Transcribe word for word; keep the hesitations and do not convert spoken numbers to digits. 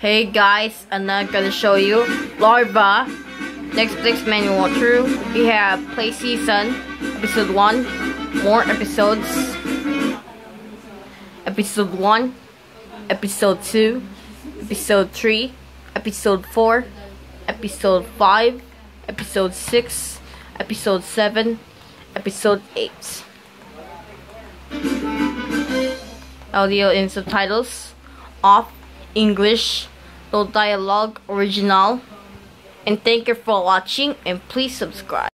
Hey guys, I'm not gonna show you Larva. Netflix manual through. We have play season, episode one, more episodes. Episode one, episode two, episode three, episode four, episode five, episode six, episode seven, episode eight. Audio and subtitles off, English, no dialogue, original. And thank you for watching, and please subscribe.